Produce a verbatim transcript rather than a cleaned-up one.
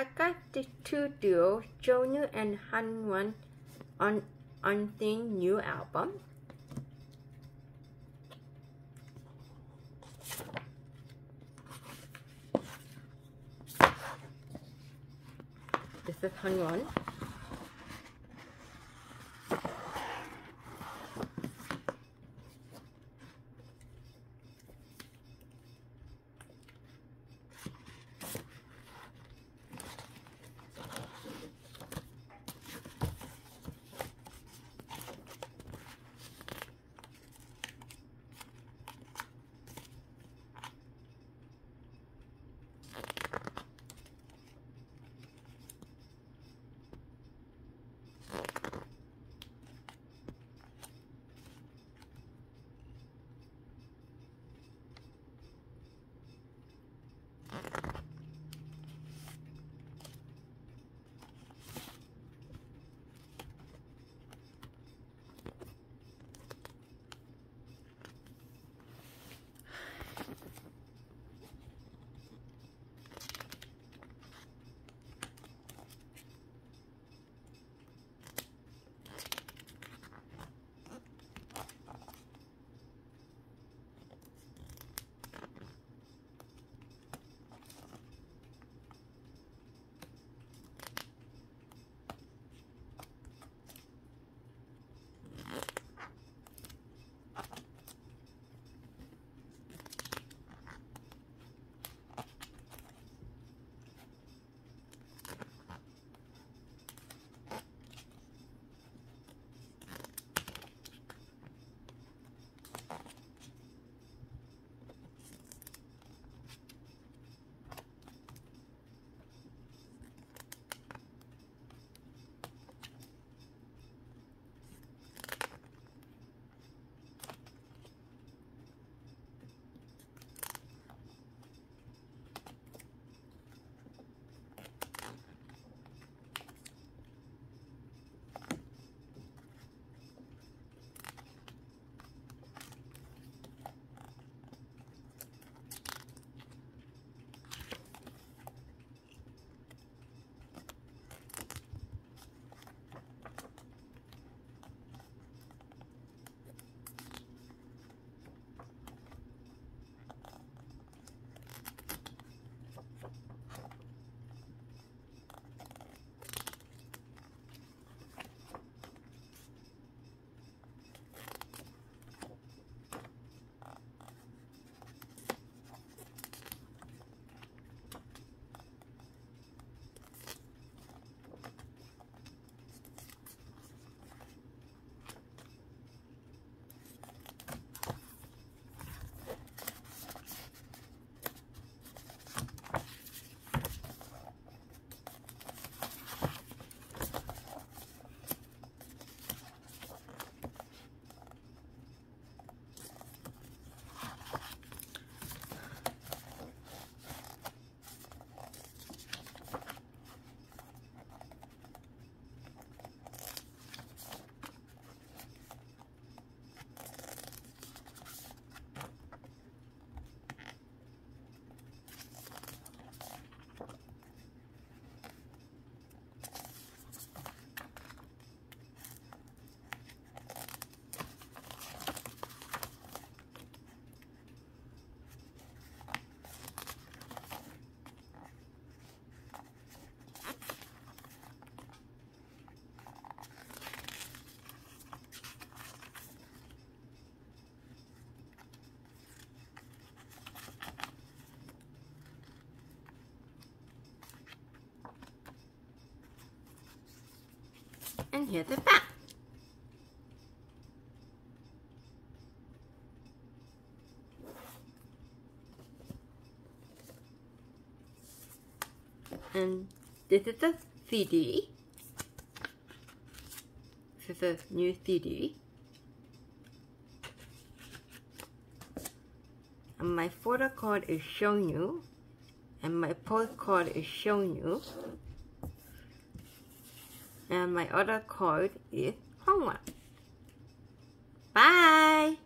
I got the two duos, Shownu and hyungwon, on on their new album. This is hyungwon. And here's the back. And this is a C D. This is a new C D. And my photo card is Shownu. And my postcard is Shownu. And my other card is hyungwon. Bye!